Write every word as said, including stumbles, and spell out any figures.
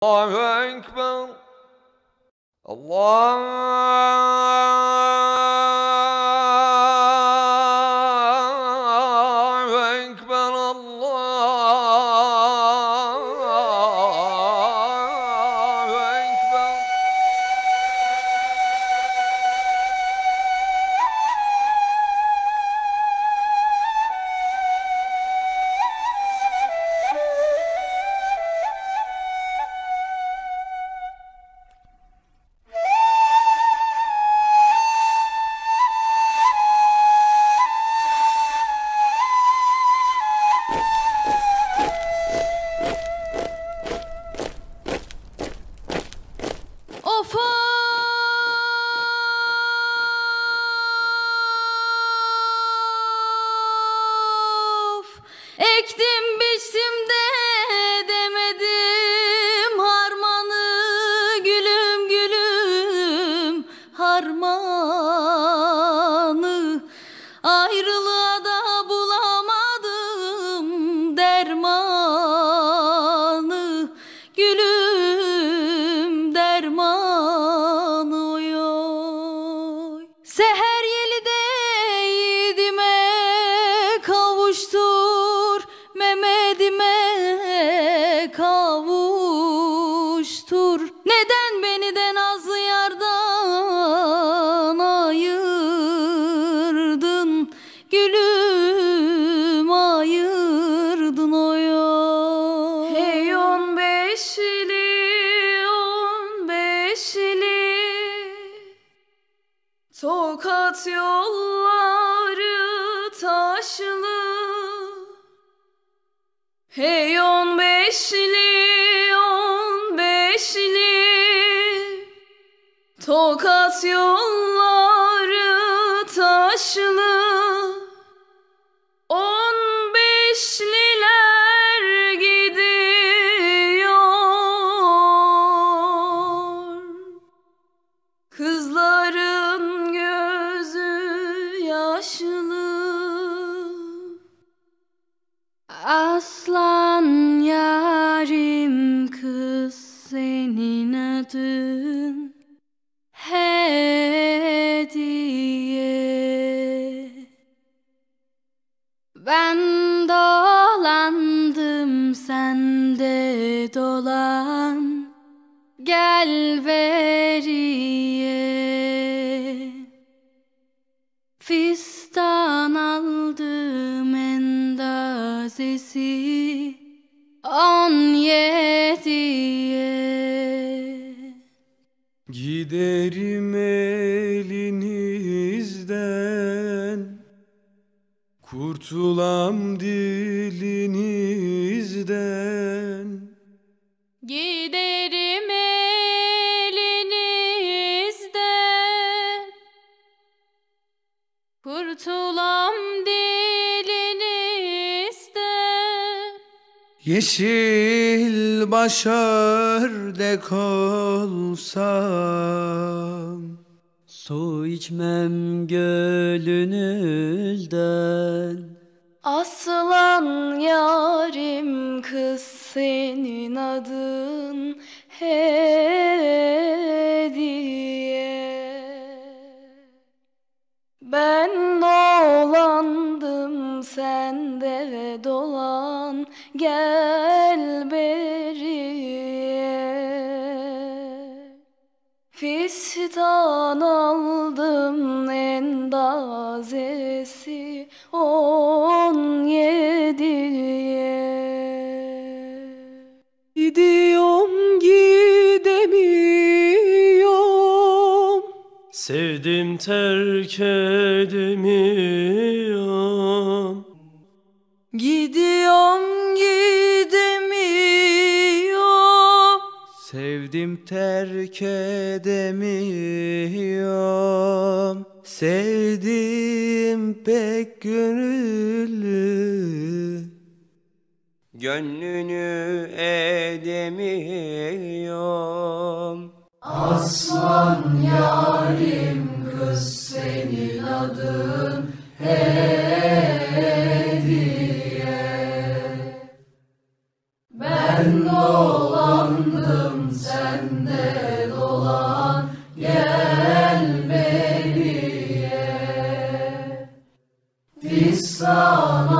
Allahu Ekber. Allahu Ekber. Allahu Ekber. Of of, ektim biçtim de demedim harmanı, gülüm gülüm harmanı. Ayrılığa da bulamadım dermanı, gülüm dermanı oy. Seher yeli de yiğidime kavuştur, Mehmet'ime kavuştur. Neden beni de nazlı yardan ayırdın, gülüm ayırdın oy. Hey on beşli, on beşli, Tokat yolları taşlı. Hey on beşli, on beşli, Tokat yolları taşlı. On beşliler gidiyor, kızların gözü yaşlı. Aslan yarim kız senin adın hediye. Ben dolandım sen de dolan, gel beriye. Fistan aldım endazesi on yediye. Giderim elinizden, kurtulam dilinizden. Giderim elinizden, kurtulam dilinizden. Yeşil başar dek olsam, su içmem gölünüzden. Aslan yarim kız senin adın hediye. Ben dolandım sen de dolan, gel beriye. Fistan aldım endazesi on yediye. Gidiyorum gidemiyorum, sevdim terk edemiyorum. Gidiyorum gidemiyorum, Sevdim terk edemiyorum. Sevdim pek gönüllü, gönlünü edemiyorum. Aslan yarim kız senin adın hediye. Ben dolan sandım sende dolan gel beriye. Fistan